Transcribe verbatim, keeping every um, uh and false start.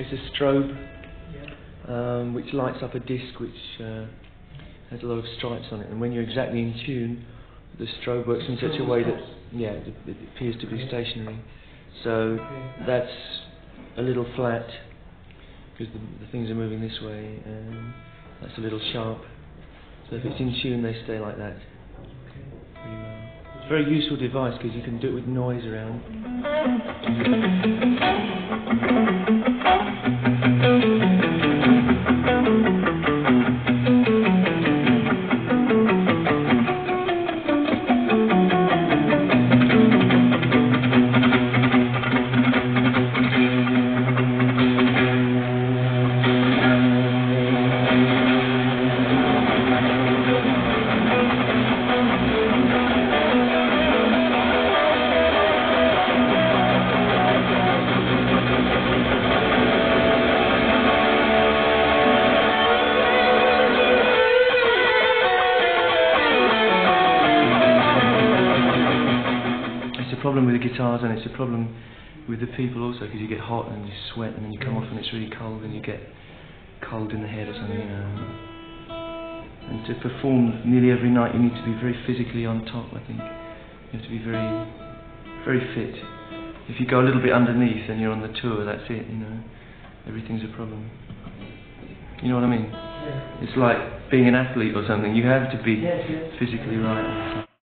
It's a strobe um, which lights up a disc which uh, has a lot of stripes on it, and when you're exactly in tune, the strobe works in such a way that yeah, it, it appears to be stationary. So that's a little flat because the, the things are moving this way, and that's a little sharp. So if it's in tune, they stay like that. It's a very useful device because you can do it with noise around. It's a problem with the guitars, and it's a problem with the people also, because you get hot and you sweat and then you come off and it's really cold and you get cold in the head or something, you know. And to perform nearly every night you need to be very physically on top, I think. You have to be very, very fit. If you go a little bit underneath and you're on the tour, that's it, you know. Everything's a problem. You know what I mean? It's like being an athlete or something. You have to be physically right all the time.